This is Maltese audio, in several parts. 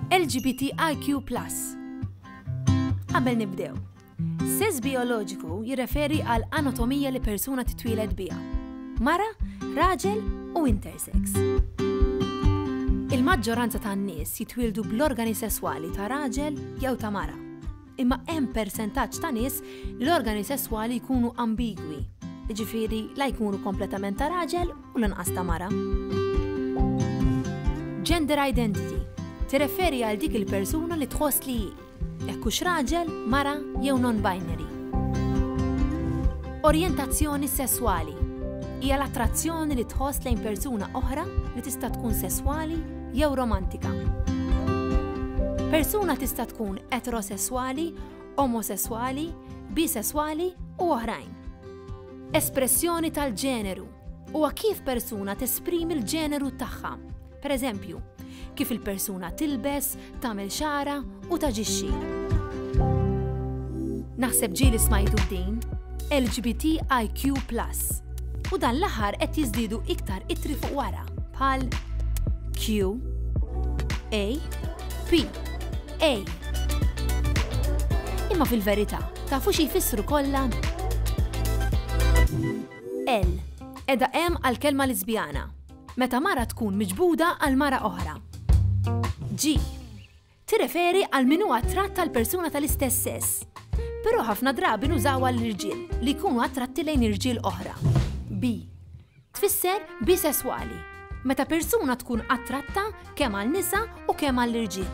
LGBTIQ+. Qabel nibdew. Sess bioloġiku jirreferi għal anatomija li persuna titwieled biha. Mara, raġel u intersex. Il-maġġoranza tan-nies jitwildu bl-organi sesswali ta' raġel jew ta' mara. Imma hemm persentaġġ ta' nies li l-organi sesswali jkunu ambigwi, jiġifieri la jkunu kompletament ta' raġel u lanqas ta' mara. Gender identity tirreferi għal dik il-persuna li tħoss li jekk hux raġel, mara jew non-binary. Orjentazzjoni sesswali hija l-attrazzjoni li tħoss lejn persuna oħra li tista' tkun sesswali jew romantika. Persuna tista' tkun eterosessuali, omosessuali, bisessuali u oħrajn. Espressjoni tal-ġeneru huwa kif persuna tesprimi l-ġeneru tagħha. Pereżempju, kif il-persuna tilbes, tagħmel xara u taġixxi. Naħseb ġieli smajtu din LGBTIQ+. U dan l-aħħar qed jiżdiedu iktar ittri fuq wara bħal Q, A, P, A. Imma fil-verità, tafu xi jfissru kollha? L edha hemm għall-kelma Lesbjana, meta mara tkun miġbuda għal mara oħra. G tirreferi għal min huwa attratt għal persuna tal-istess sess, però ħafna drabi nużawha l-irġiel li jkunu attratti lejn irġiel oħra. B tfisser bisessuali, meta persuna tkun attratta kemm għal nisa u kemm għall irġiel.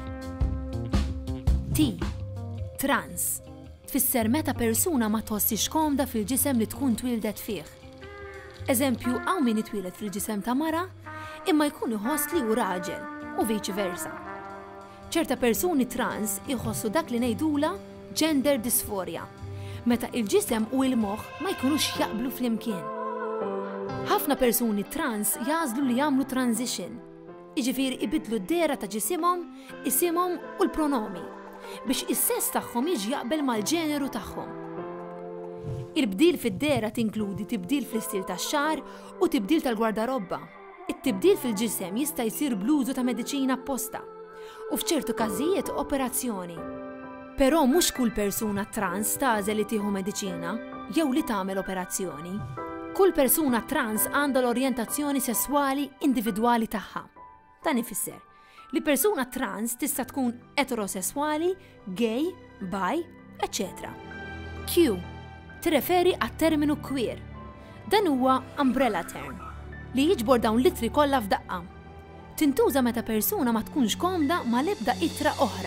T trans tfisser meta persuna ma tħossix komda fil-ġisem li tkun twildet fih. Eżempju, hawn min itwieled fil-ġisem ta' mara imma jkun iħoss li hu raġel u viċi versa. ċerta persuni trans iħossu dak li ngħidula gender dysphoria, meta il-ġisem u l-moħħ ma jkunux jaqblu flimkien. Ħafna persuni trans jażlu li jagħmlu transition, jiġifieri ibidlu d-dera ta' ġisimhom, isimhom u l-pronomi biex is-sess tagħhom jiġi jaqbel mal-ġeneru tagħhom. Il-bdil fid-dera tinkludi tibdil fl-istil tax-xagħar u tibdil tal-gwardarobba. It-tibdil fil-ġisem jista' jsir blużu ta' mediċina apposta u f'ċertu każijiet operazzjoni. Però mhux kull persuna trans tagħżel li tieħu mediċina jew li tagħmel operazzjoni. Kull persuna trans għandha l-orjentazzjoni sesswali individwali tagħha. Dan ifisser li persuna trans tista' tkun eterosessuali, gay, bi, etc. Q tirreferi għat-terminu queer. Dan huwa umbrella term li jiġbor dawn l-ittri kollha f'daqqa. Tintuża meta persuna ma tkunx komda ma l-ebda ittra oħra.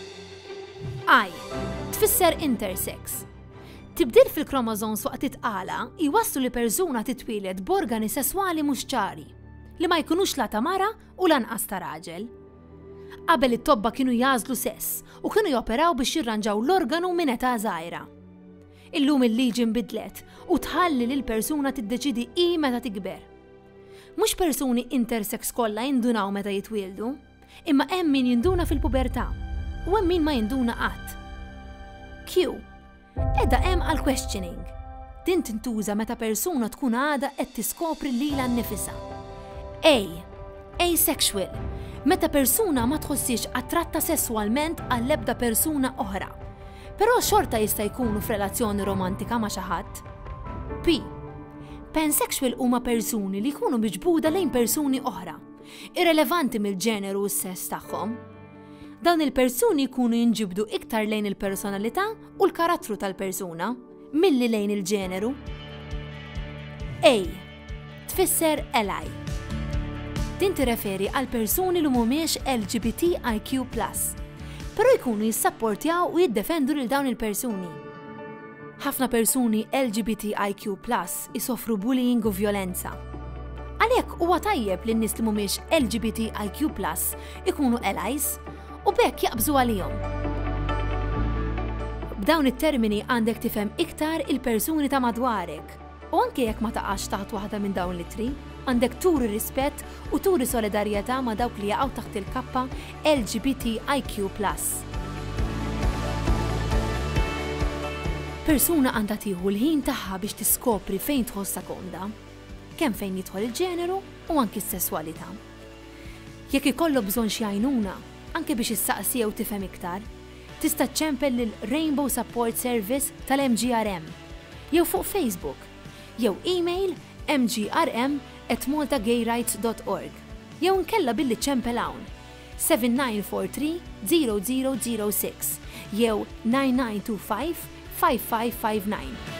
I tfisser intersex. Tibdil fil-kromosoms waqt titqala jwasslu li persuna titwieled b'organi sesswali mhux ċari li ma jkunux la ta' mara u lanqas ta' raġel. Qabel it-tobba kienu jażlu sess u kienu joperaw biex jirranġaw l-organu minn età żgħira. Illum il-liġi nbidlet u tħalli li l-persuna tiddeċidi i meta tikber. Mhux persuni intersex kollha jindunaw meta jitwieldu, imma hemm min jinduna fil-pubertà u hemm min ma jinduna qatt. Q edha hemm għal questioning. Din tintuża meta persuna tkun għadha qed tiskopri lilha nnifisha. A asexual meta persuna ma tħossix attratta sesswalment għall-ebda persuna oħra, però xorta jista' jkunu f'relazzjoni romantika ma' xi ħadd. P pansexual huma persuni li jkunu miġbuda lejn persuni oħra, irrelevanti mill-ġeneru u s-sess tagħhom. Dawn il-persuni jkunu jinġibdu iktar lejn il-personalità u l-karattru tal-persuna milli lejn il-ġeneru. A tfisser ally. Din tirreferi għal persuni li mhumiex LGBTIQ+, però jkunu jissapportjaw u jiddefendu lil dawn il-persuni. Ħafna persuni LGBTIQ+ isofru bullying u vjolenza. Għalhekk huwa tajjeb li n-nies li mhumiex LGBTIQ+ ikunu allies u bekk jaqbżu għalihom. B'dawn it-termini għandek tifhem iktar il-persuni ta' madwarek u anke jekk ma taqax taħt waħda minn dawn l-ittri, għandek turi rispett u turi solidarjetà ma' dawk li jaqgħu taħt il-kappa LGBTIQ+. Persuna għandha tieħu l-ħin tagħha biex tiskopri fejn tħossha komda, kemm fejn jidħol il-ġeneru u anki s-sesswalità. Jekk ikollok bżonn xi għajnuna, anke biex issaqsi jew tifhem iktar, tista' ċempel lil Rainbow Support Service tal-MGRM, jew fuq Facebook, jew email mgrm@maltagayrights.org, jew nkella billi ċempel hawn 7943 0006 jew 9925 5559.